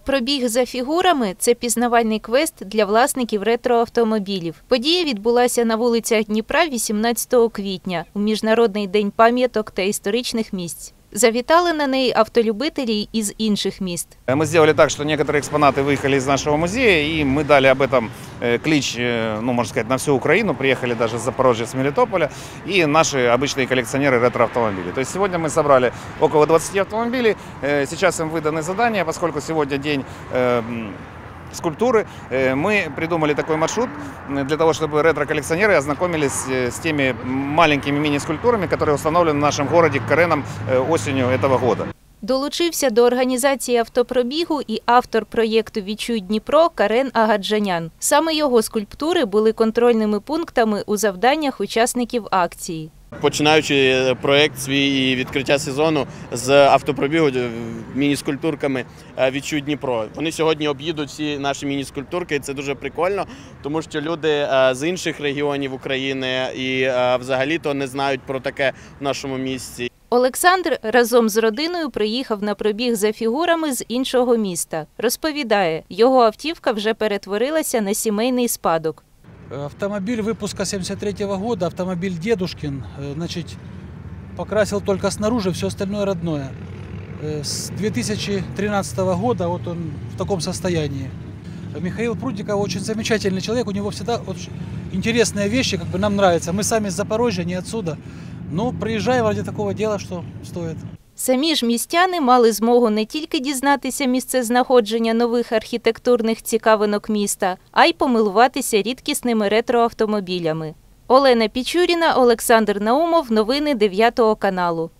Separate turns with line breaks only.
Пробіг за фігурами – це пізнавальний квест для власників ретроавтомобілів. Подія відбулася на вулицях Дніпра 18 квітня у Міжнародний день пам'яток та історичних місць. Завітали на неї автолюбителі із інших міст.
Мы сделали так, что некоторые экспонаты выехали из нашего музея, и мы дали об этом клич, можно сказать, на всю Украину. Приехали даже с Запорожья, с Мелитополя, и наши обычные коллекционеры ретроавтомобилей. То есть сегодня мы собрали около 20 автомобилей. Сейчас им выданы задания, поскольку сегодня день скульптуры. Мы придумали такой маршрут для того, чтобы ретро-коллекционеры ознакомились с теми маленькими мини-скульптурами, которые установлены в нашем городе Кареном осенью этого года.
Долучився до організації автопробігу і автор проєкту «Відчуй Дніпро» Карен Агаджанян. Саме його скульптури були контрольними пунктами у завданнях учасників акції.
Починаючи проєкт свій і відкриття сезону з автопробігу міні-скульптурками «Відчуй Дніпро». Вони сьогодні об'їдуть всі наші міні-скульптурки, і це дуже прикольно, тому що люди з інших регіонів України і взагалі-то не знають про таке в нашому місті.
Олександр разом з родиною приїхав на пробіг за фігурами з іншого міста. Розповідає, його автівка вже перетворилася на сімейний спадок.
Автомобиль выпуска 73-го года, автомобиль дедушкин, значит, покрасил только снаружи, все остальное родное. С 2013 года вот он в таком состоянии. Михаил Прудников очень замечательный человек, у него всегда очень интересные вещи, как бы нам нравится. Мы сами с Запорожья, не отсюда, но приезжаем ради такого дела, что стоит.
Самі ж містяни мали змогу не тільки дізнатися місцезнаходження нових архітектурних цікавинок міста, а й помилуватися рідкісними ретроавтомобілями. Олена Пічуріна, Олександр Наумов. Новини 9 каналу.